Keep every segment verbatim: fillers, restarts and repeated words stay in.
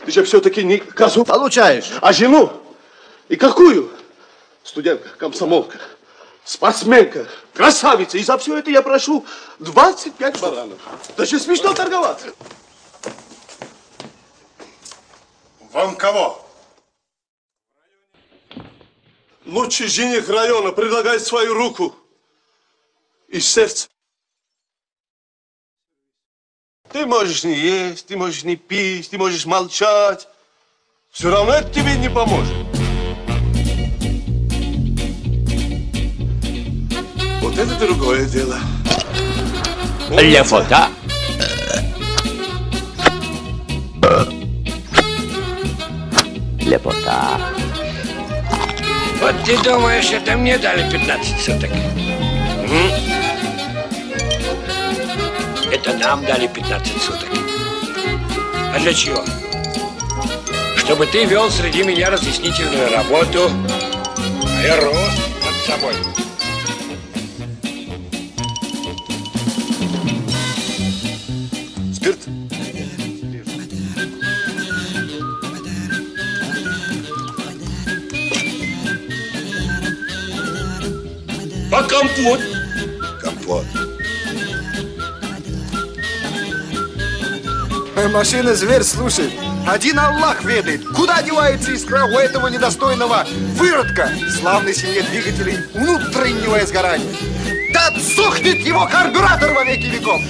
Ты же все-таки не козу получаешь, а жену. И какую? Студентка, комсомолка, спортсменка, красавица. И за все это я прошу двадцать пять баранов. Даже смешно торговаться. Вам кого? Лучший жених района предлагает свою руку и сердце. Ты можешь не есть, ты можешь не пить, ты можешь молчать. Все равно это тебе не поможет. Вот это другое дело. Лепота. Лепота. Вот ты думаешь, это мне дали пятнадцать суток? М? Это нам дали пятнадцать суток. А для чего? Чтобы ты вел среди меня разъяснительную работу, а я рос над собой. Спирт? А компот? Компот. Машина зверь, слушай. Один Аллах ведает, куда девается искра у этого недостойного выродка. Славной семье двигателей внутреннего изгорания. Да сохнет его карбюратор во веки веков.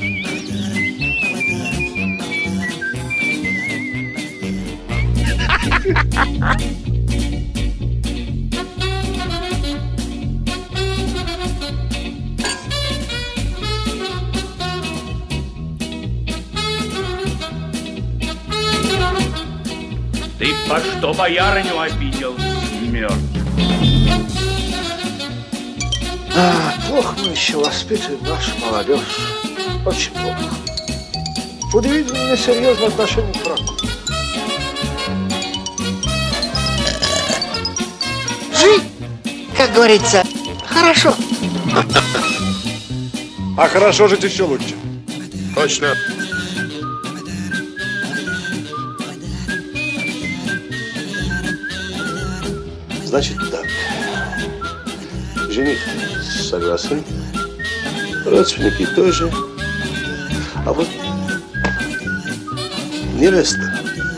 Ты по что боярыню обидел, мертв? А, плохо мы еще воспитываем нашу молодежь. Очень плохо. Удивительно несерьезное отношение к браку. Жить, как говорится, хорошо. А хорошо жить еще лучше. Точно. Значит так. Жених согласен, родственники тоже, а вот невеста.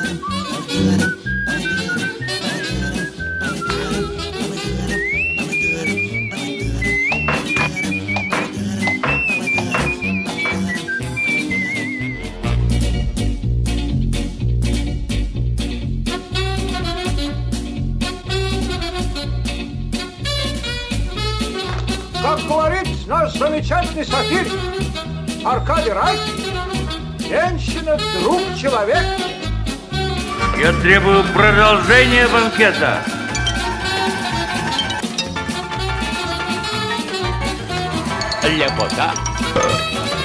Как говорит наш замечательный софир Аркадий Райх, женщина – друг человека. Я требую продолжения банкета. Лепота.